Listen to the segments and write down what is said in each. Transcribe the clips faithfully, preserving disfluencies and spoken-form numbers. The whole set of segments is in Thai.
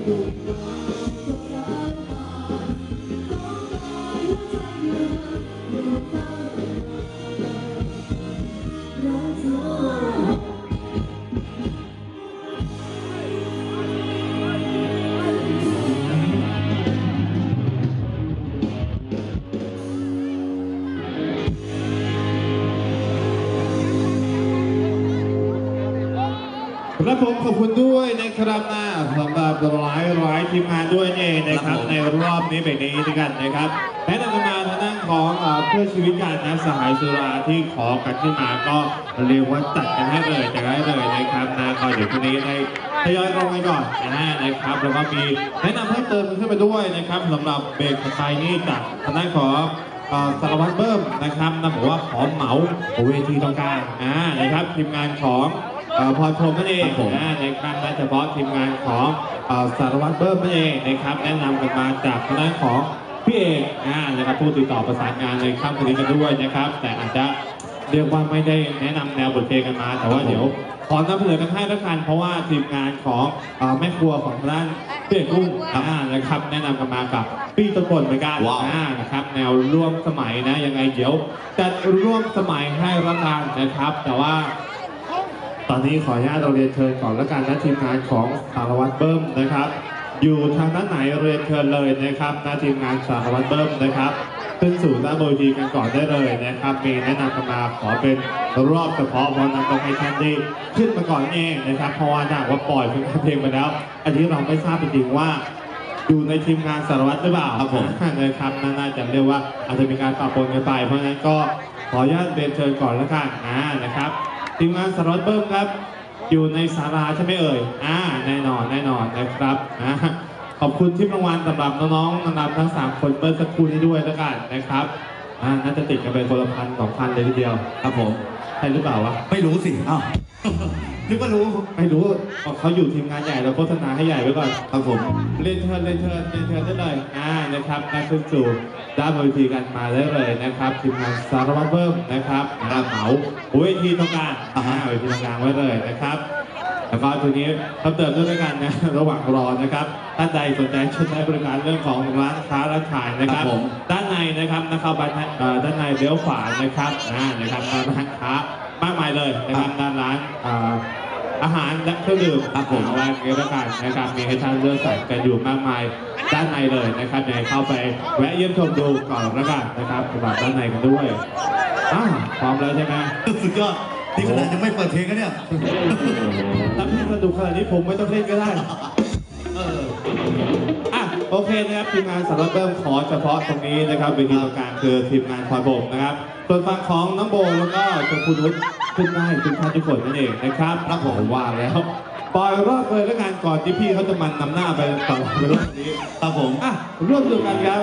ครับผมขอบคุณด้วยนะครับนะสำหรับหลายหลายทีมงานด้วยเองนะครับในรอบนี้แบบนี้ด้วยกันนะครับแนะนำมาทางด้านของเพื่อชีวิตการนะสหายสุราที่ขอกันขึ้นมาก็เรียกว่าจัดกันให้เลยจัดให้เลยนะครับนะก็เดี๋ยวทีนี้ได้ทยอยลงไปก่อนนะครับแล้วก็มีแนะนำเพิ่มเติมขึ้นไปด้วยนะครับสำหรับเบรกไทยนี่จากทางด้านของสารวัตรเบิ้มนะครับนะบอกว่าขอเหมาเวทีตรงกลางอ่านะครับทีมงานของพรพรหมนั่นเองนะในครั้งนั้นเฉพาะทีมงานของสารวัตรเบิ้มนั่นเองนะครับแนะนำกันมาจากทางด้านของพี่เอกนะครับผู้ติดต่อประสานงานในค่ำคืนนี้กันด้วยนะครับแต่อาจจะเรียกว่าไม่ได้แนะนำแนวบทเพลงกันมาแต่ว่าเดี๋ยวขอนำเสนอกันให้แล้วกันเพราะว่าทีมงานของแม่ครัวของทางด้านพี่เอกกุ้งนะครับแนะนำกันมากับพี่ตะกนเหมือนกันนะครับแนวร่วมสมัยนะยังไงเดี๋ยวจะร่วมสมัยให้รับทานนะครับแต่ว่าตอนนี้ขออนุญาตเราเรียนเชิญก่อนแล้วกันนะทีมงานของสารวัตรเบิ้มนะครับอยู่ทางด้านไหนเรียนเชิญเลยนะครับนะทีมงานสารวัตรเบิ้มนะครับขึ้นสู่ด้านบนเวทีกันก่อนได้เลยนะครับมีแนะนำกันมาขอเป็นรอบเฉพาะเพราะนั้นต้องให้ท่านได้ขึ้นมาก่อนเองนะครับเพราะว่าถ้าว่าปล่อยเพลงไปแล้วอันนี้เราไม่ทราบจริงๆว่าอยู่ในทีมงานสารวัตรหรือเปล่าครับผมนะครับน่าจะเรียกว่าอาจจะมีการปะปนกันไปเพราะฉะนั้นก็ขออนุญาตเรียนเชิญก่อนแล้วกันนะครับทีมงานสารวัตรเบิ้มครับอยู่ในศาลาใช่ไหมเอ่ยอ่าแน่นอนแน่นอนนะครับนะขอบคุณที่รางวัลสำหรับน้องๆนำทั้งสามคนเบิ้ลสักครู่นี้ด้วยแล้วกันนะครับอ่าน่าจะติดกันเป็นคนละพันสองพันเลยทีเดียวครับผมใช่หรือเปล่าวะไม่รู้สิอ้าวนึกว่ารู้ไม่รู้เขาอยู่ทีมงานใหญ่เราโฆษณาให้ใหญ่ไว้ก่อนครับผมเรียนเชิญเรียนเชิญเรียนเชิญได้เลยอ่านะครับการขึ้นสู่ด้านบนเวทีกันมาได้เลยนะครับทีมงานสารวัตรเบิ้มนะครับรับเหมาเวทีตรงกลางอ่าเวทีตรงกลางไว้เลยนะครับแล้วก็ทีนี้เพิ่มเติมด้วยกันนะระหว่างรอนะครับท่านใดสนใจใช้บริการเรื่องของร้านค้าร้านขายนะครับด้านในนะครับนะครับด้านในเลี้ยวขวานะครับอ่านะครับร้านค้ามากมายเลยนะครับด้านร้านอาหารและเครื่องดื่มครับผมร้านเกลือกันนะครับมีให้ท่านเลือกใส่กันอยู่มากมายด้านในเลยนะครับอยากเข้าไปแวะเยี่ยมชมดูก่อนแล้วกันนะครับสำหรับด้านในกันด้วยอ้าวพร้อมแล้วใช่ไหมสุดยอดนี่ขนาดยังไม่เปิดเพลงกันเนี่ยถ้าพี่สนุกขนาดนี้ผมไม่ต้องเล่นก็ได้เอออ่ะโอเคนะครับทีมงานสารวัตรเบิ้มขอเฉพาะตรงนี้นะครับเวทีตรงกลางคือทีมงานพรบกนะครับส่วนฝั่งของน้องโบแล้วก็เจ้าคุณนุชขึ้นได้ทุกท่านทุกคนนั่นเองนะครับรับผมว่าแล้วปล่อยรอบเลยแล้วกันก่อนที่พี่เขาจะมันนำหน้าไปต่อไปรอบนี้ครับผมอ่ะร่วมดูกันครับ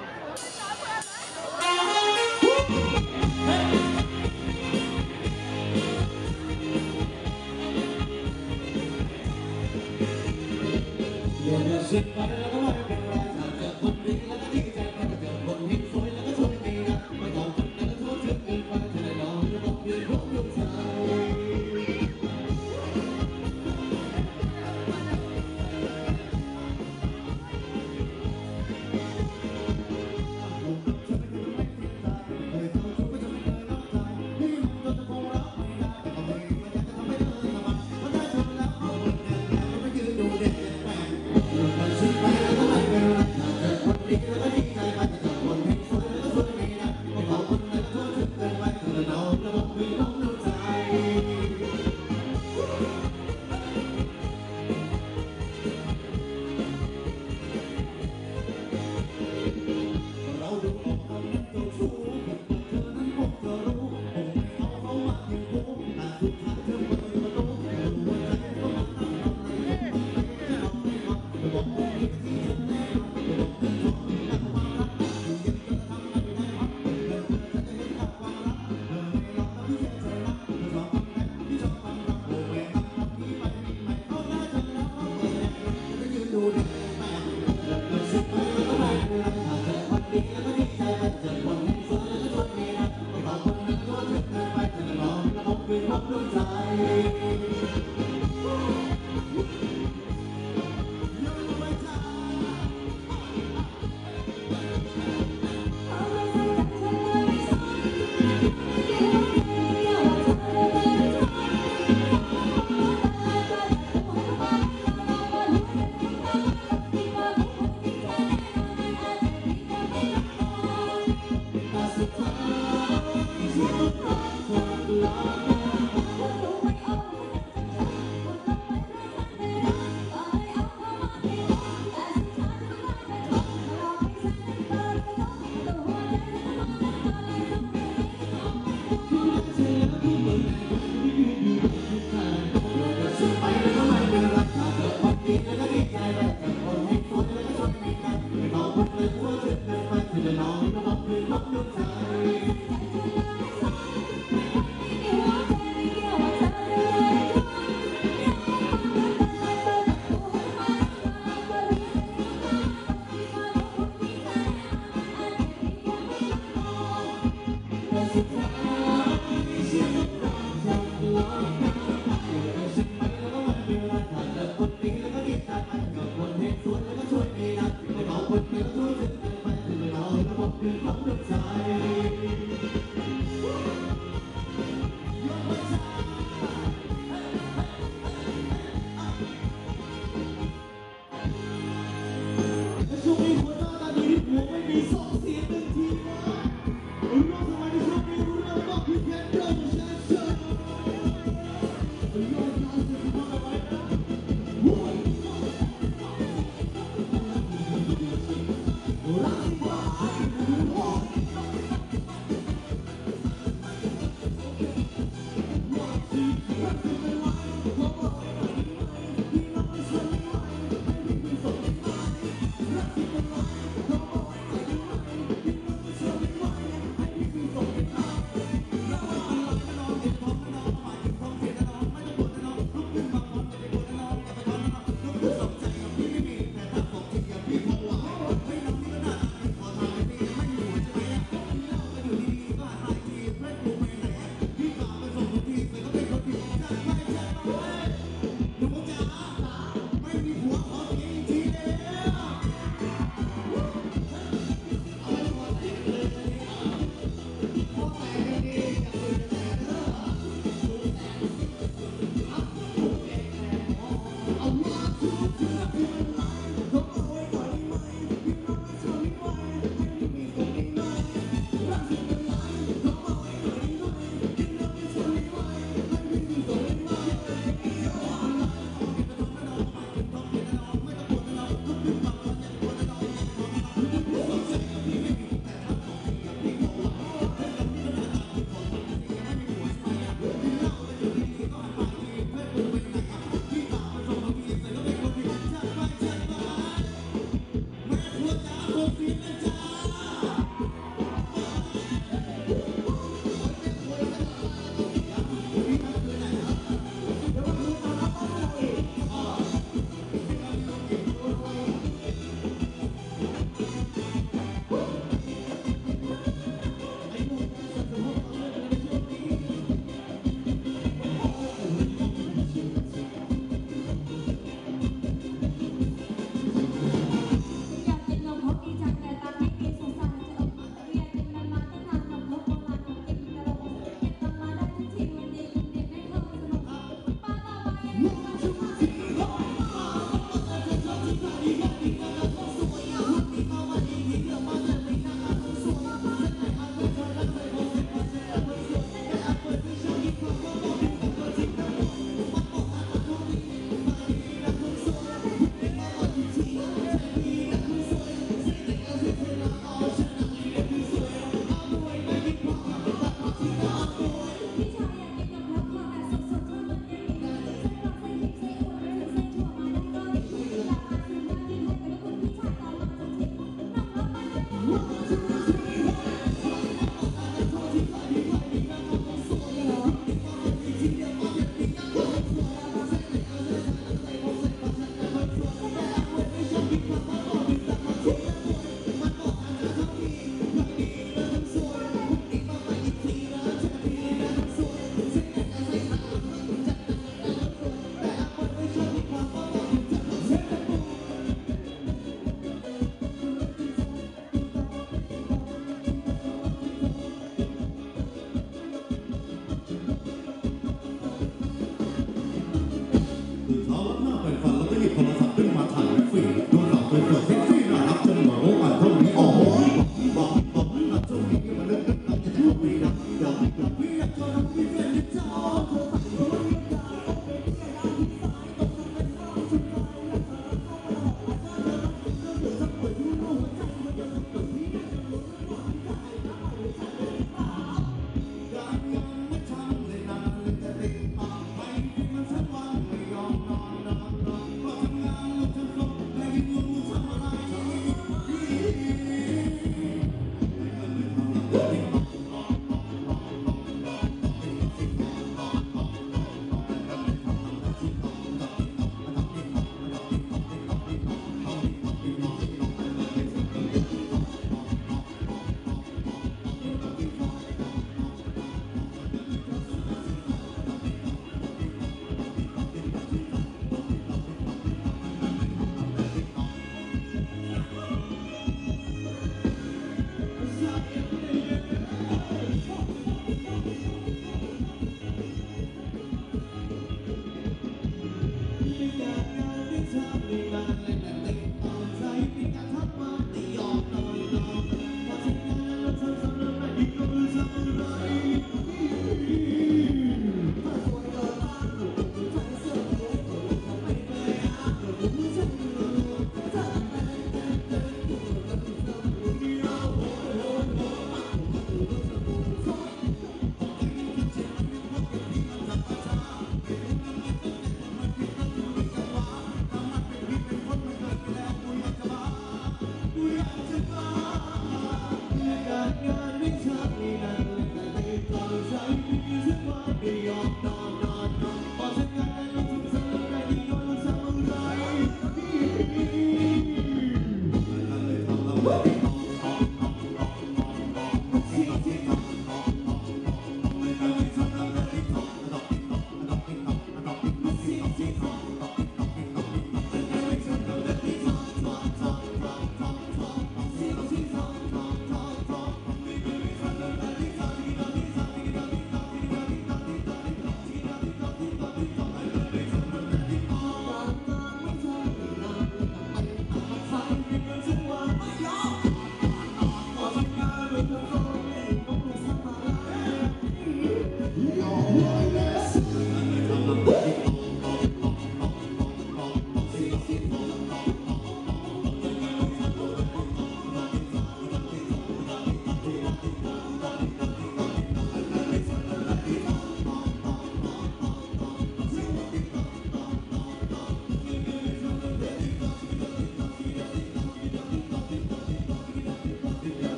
สิบไปแล้วก็ไม่เป็นไรถ้าเจอคนดีแล้วก็ดีใจถ้าเจอคนหิ้งสวยแล้วก็ชวนดีนะไม่ต้องคนนั้นก็ชวนเกินไปถ้าได้ลองจะบอกยืนพบลูกชายThank you. แล้วก็ดีใจแบบกับคนที่สวยแล้วก็ชอบมีกันไม่ต้องพูดเลยว่าเธอเกินไปเธอจะน้องก็บอกคือน้องดวงใจช่วงนี้หัวหน้าตาดีหัวไม่มีสองเสียงหนึ่งทีวะรู้สมัยที่ช่วงนี้รู้เรื่องบอกพี่แค่เรื่องแชร์เชิญโยนน้ำเสียงที่มาไว้นะรักที่บ้า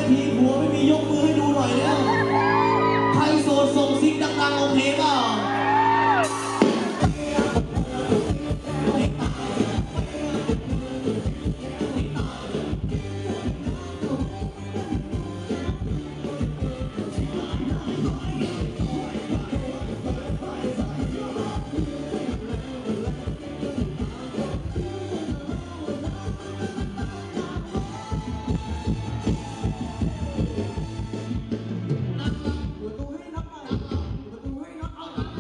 ทีผัวไม่มียกมือให้ดูหน่อยแล้วใครโสดส่งซิกดังๆโอเคเปล่าประตูให้นับไปประตูให้นับเอา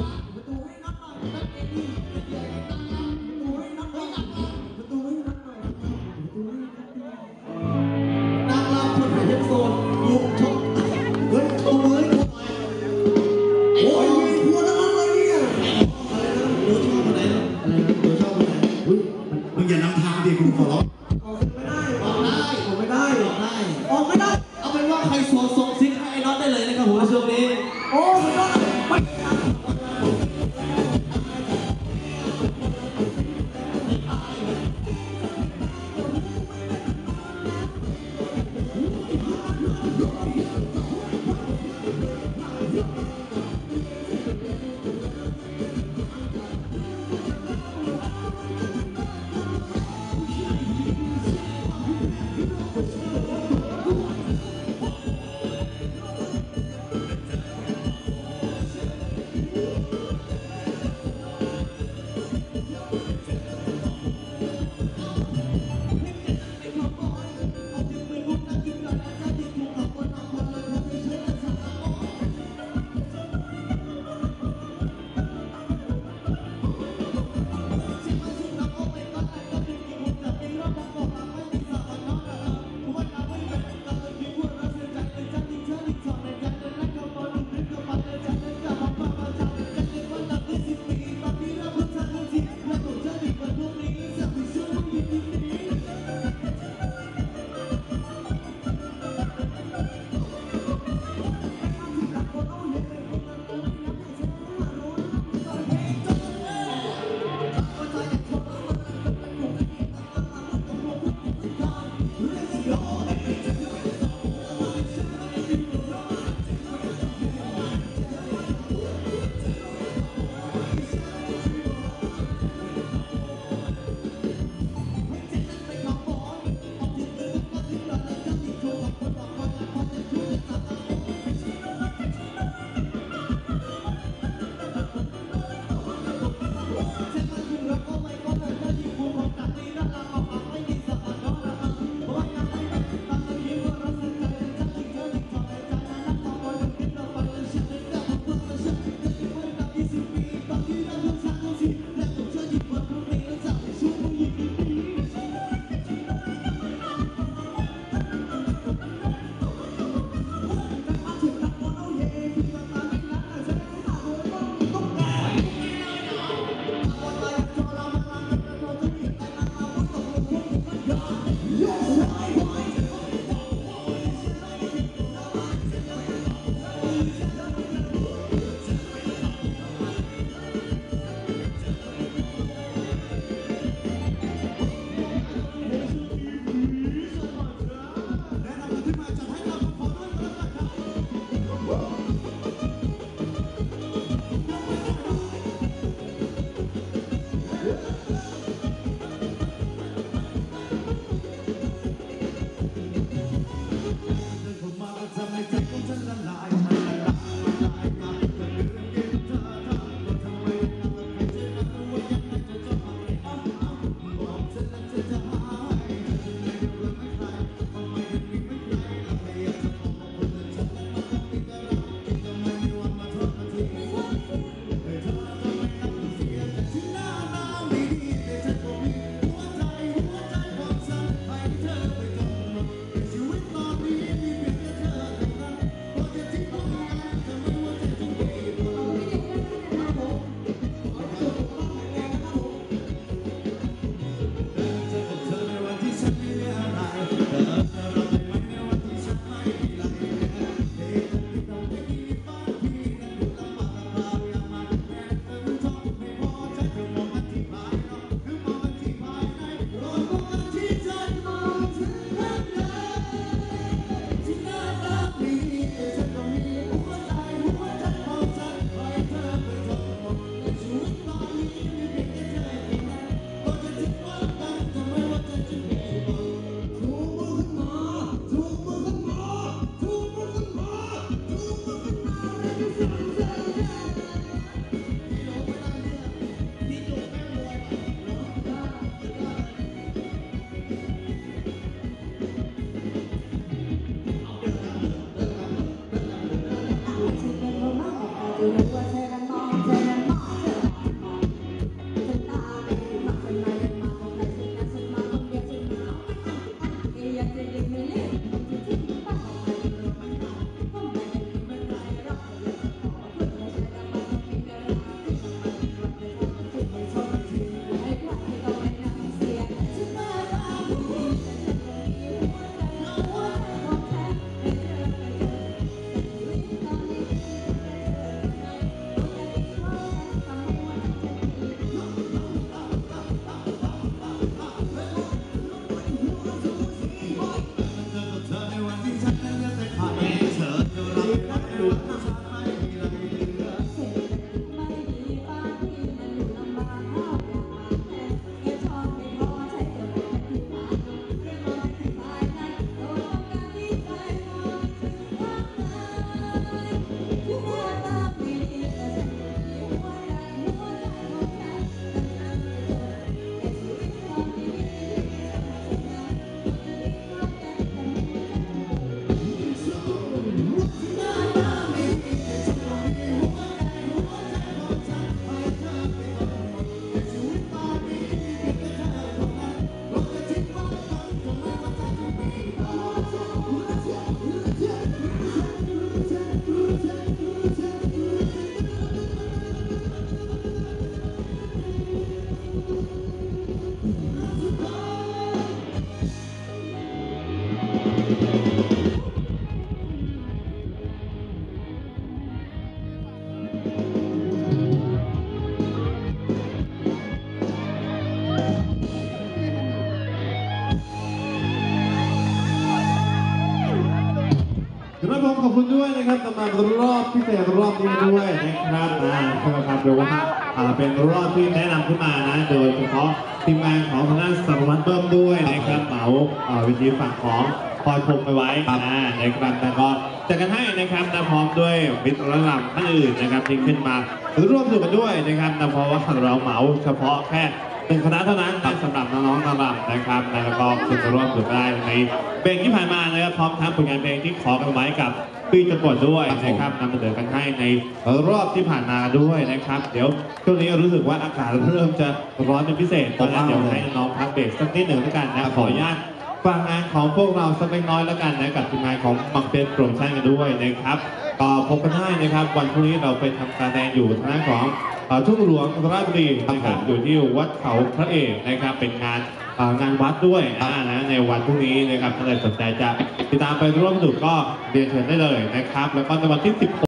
ครับผมขอบคุณด้วยนะครับสำหรับรอบพิเศษรอบนี้ด้วยนะครับอ่าใช่ไหมครับเรียกว่าอ่าเป็นรอบที่แนะนำขึ้นมานะโดยเฉพาะทีมงานของทางด้านสารวัตรเบิ้มด้วยนะครับเหมาอ่าวิธีฝั่งของพลอยพรหมไปไว้อ่าในครั้งนั้นก็จัดกันให้นะครับนะพร้อมด้วยมิตรระดับท่านอื่นนะครับที่ขึ้นมาร่วมสนุกกันด้วยนะครับนะเพราะว่าเราเหมาเฉพาะแค่หนึ่งคณะเท่านั้นสำหรับน้องๆนางรำนะครับแล้วก็คุณจะร่วมสนุกได้ในเพลงที่ผ่านมานะครับพร้อมทั้งผลงานเพลงที่ขอกันไว้กับปีจะกดด้วยนะครับนำเสนอกันให้ในรอบที่ผ่านมาด้วยนะครับเดี๋ยวช่วงนี้รู้สึกว่าอากาศเริ่มจะร้อนเป็นพิเศษเพราะฉะนั้นเดี๋ยวให้น้องพักเบรกสักนิดหนึ่งแล้วกันนะขออนุญาตฟังงานของพวกเราสักเล็กน้อยแล้วกันนะกับทีมงานของมังเป็นโปรโมชั่นกันด้วยนะครับก็พบกันได้นะครับวันพรุ่งนี้เราไปทำการแสดงอยู่ทางด้านของทุ่งหลวงราชบุรีนะครับอยู่ที่วัดเขาพระเอกนะครับเป็นงานงานวัดด้วยนะในวันพรุ่งนี้นะครับถ้าใครสนใจจะติดตามไปร่วมสนุกก็เรียนเชิญได้เลยนะครับแล้วก็ในวันที่สิบหก